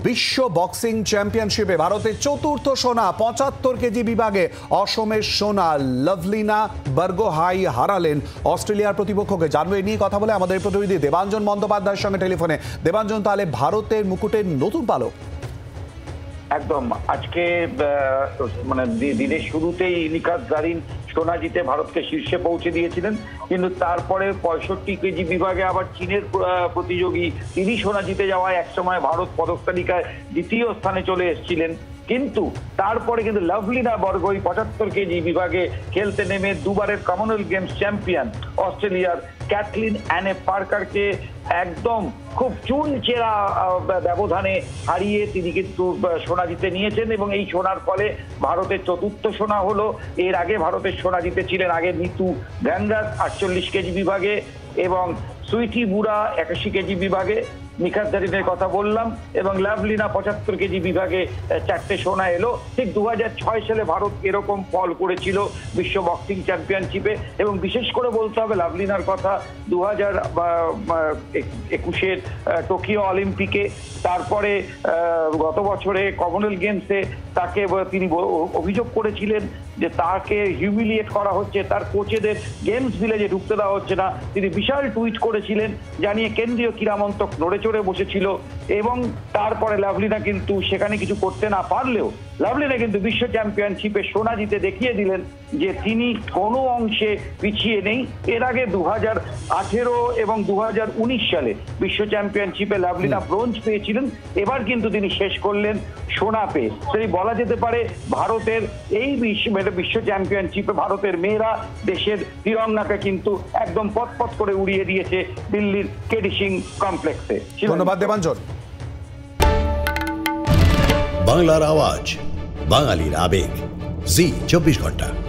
বিশ্ব বক্সিং চ্যাম্পিয়নশিপে ভারতের চতুর্থ সোনা ৭৫ কেজি বিভাগে অসমের সোনা লাভলিনা বরগোহাই হারালেন অস্ট্রেলিয়ার প্রতিপক্ষকে। জানবো এই নিয়ে কথা বলে আমাদের প্রতিনিধি দেবাঞ্জন বন্দ্যোপাধ্যায়ের সঙ্গে টেলিফোনে। দেবাঞ্জন, তাহলে ভারতের মুকুটের নতুন পালক? একদম, আজকে মানে দিনের শুরুতেই নিকাত জারিন সোনা জিতে ভারতকে শীর্ষে পৌঁছে দিয়েছিলেন, কিন্তু তারপরে ৬৫ কেজি বিভাগে আবার চীনের প্রতিযোগী তিনি সোনা জিতে যাওয়ায় একসময় ভারত পদক তালিকায় দ্বিতীয় স্থানে চলে এসেছিলেন। কিন্তু তারপরে কিন্তু লাভলিনা বরগোহাই ৭৫ কেজি বিভাগে খেলতে নেমে দুবারের কমনওয়েলথ গেমস চ্যাম্পিয়ন অস্ট্রেলিয়ার ক্যাটলিন অ্যানে পার্কারকে একদম খুব চুনচেরা ব্যবধানে হারিয়ে তিনি কিন্তু সোনা জিতে নিয়েছেন এবং এই সোনার ফলে ভারতের চতুর্থ সোনা হলো। এর আগে ভারতের সোনা জিতেছিলেন আগে নিতু ভ্যানরাজ ৪৮ কেজি বিভাগে এবং সুইটি বুড়া ৮১ কেজি বিভাগে। নিকাত জারিনের কথা বললাম এবং লাভলিনা ৭৫ কেজি বিভাগে ৪টে সোনা এলো। ঠিক ২০০৬ সালে ভারত এরকম ফল করেছিল বিশ্ব বক্সিং চ্যাম্পিয়নশিপে এবং বিশেষ করে বলতে হবে লাভলিনার কথা ২০২১-এর টোকিও অলিম্পিকে, তারপরে গত বছরে কমনওয়েলথ গেমসে তাকে তিনি অভিযোগ করেছিলেন যে তাকে হিউমিলিয়েট করা হচ্ছে, তার কোচেদের গেমস ভিলেজে ঢুকতে দেওয়া হচ্ছে না। তিনি বিশাল টুইট করেছিলেন জানিয়ে কেন্দ্রীয় ক্রীড়া মন্ত্রক নড়ে চড়ে বসেছিল এবং তারপরে লাভলিনা কিন্তু সেখানে কিছু করতে না পারলেও লাভলিনা কিন্তু বিশ্ব চ্যাম্পিয়নশিপে সোনা জিতে দেখিয়ে দিলেন যে তিনি কোনো অংশে পিছিয়ে নেই। এর আগে ২০১৮ এবং ২০১৯ সালে বিশ্ব চ্যাম্পিয়নশিপে লাভলিনা ব্রোঞ্জ পেয়েছিলেন, এবার কিন্তু তিনি শেষ করলেন সোনা পেয়ে। তাই বলা যেতে পারে ভারতের এই বিশ্ব চ্যাম্পিয়নশিপে ভারতের মেয়েরা দেশের তিরঙ্গাকে কিন্তু একদম পথ করে উড়িয়ে দিয়েছে দিল্লির কেডি সিং কমপ্লেক্সে। ধন্যবাদ দেবাঞ্জন। বাংলার আওয়াজ, বাঙালির আবেগ, জি ২৪ ঘন্টা।